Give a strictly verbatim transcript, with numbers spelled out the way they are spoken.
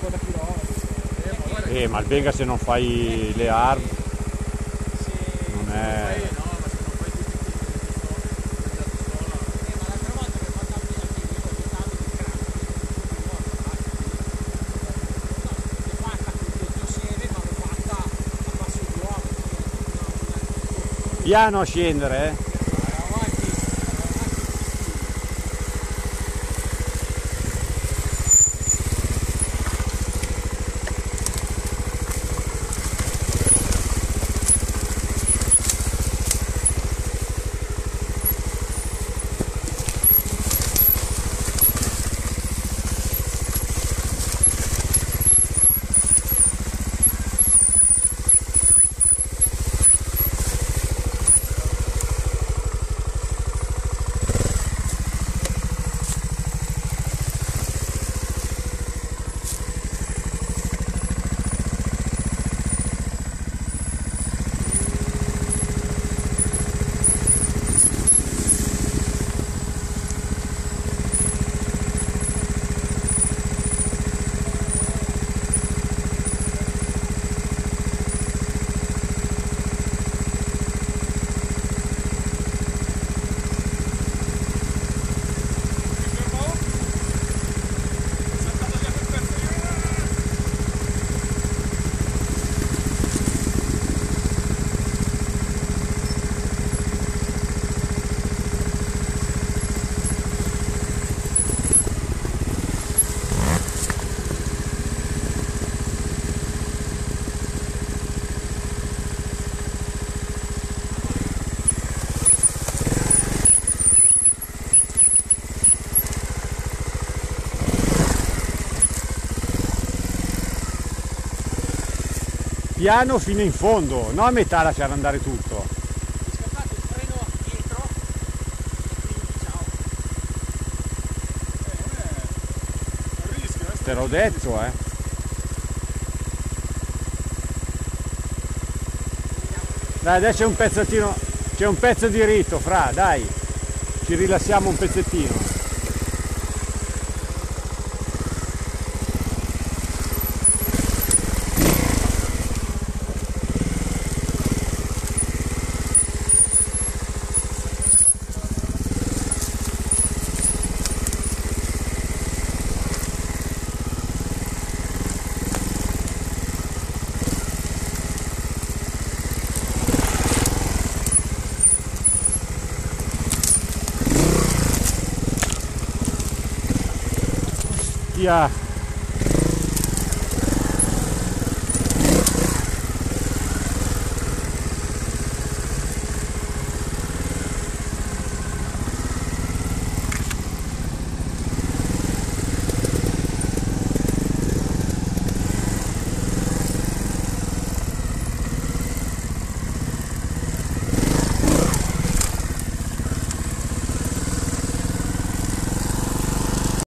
cinquanta chilometri. Eh, ma il Benga se non fai le hard non è... No, ma se non fai tutti i tiri di pistola. Eh, ma l'altra volta che ho fatto anche io, ogni tanto di cranio, l'ho fatta con il tuo seme, ma l'ho fatta a passo d'uomo. Piano a scendere, eh. Piano fino in fondo, non a metà lasciare andare tutto. Ho scappato il freno dietro e quindi ciao. Eh, non è un rischio, eh? Te l'ho detto, eh. Dai, adesso c'è un pezzettino, c'è un pezzo di ritto, fra, dai. Ci rilassiamo un pezzettino. Yeah.